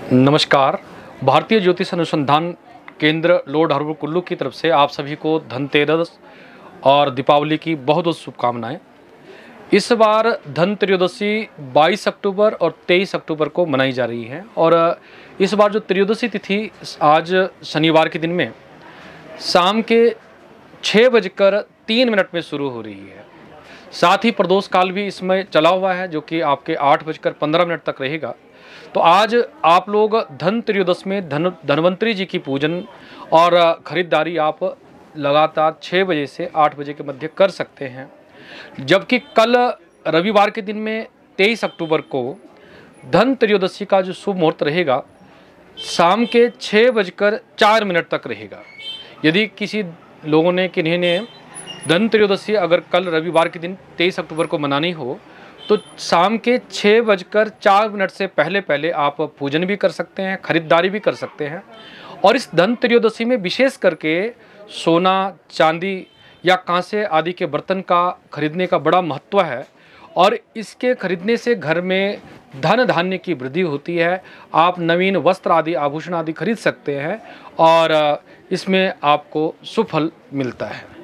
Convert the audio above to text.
नमस्कार। भारतीय ज्योतिष अनुसंधान केंद्र लोड हर्बल कुल्लू की तरफ से आप सभी को धनतेरस और दीपावली की बहुत बहुत शुभकामनाएं। इस बार धन त्रयोदशी 22 अक्टूबर और 23 अक्टूबर को मनाई जा रही है और इस बार जो त्रयोदशी तिथि आज शनिवार के दिन में शाम के 6:03 में शुरू हो रही है। साथ ही प्रदोष काल भी इसमें चला हुआ है जो कि आपके 8:15 तक रहेगा। तो आज आप लोग धन त्रयोदश में धन्वंतरी जी की पूजन और खरीदारी आप लगातार 6 बजे से 8 बजे के मध्य कर सकते हैं। जबकि कल रविवार के दिन में 23 अक्टूबर को धन त्रयोदशी का जो शुभ मुहूर्त रहेगा शाम के 6:04 तक रहेगा। यदि किसी लोगों ने किन्हीं धन त्रयोदशी अगर कल रविवार के दिन 23 अक्टूबर को मनानी हो तो शाम के 6:04 से पहले पहले आप पूजन भी कर सकते हैं, खरीदारी भी कर सकते हैं। और इस धन त्रयोदशी में विशेष करके सोना, चांदी या कांसे आदि के बर्तन का खरीदने का बड़ा महत्व है और इसके खरीदने से घर में धन धान्य की वृद्धि होती है। आप नवीन वस्त्र आदि आभूषण आदि खरीद सकते हैं और इसमें आपको सुफल मिलता है।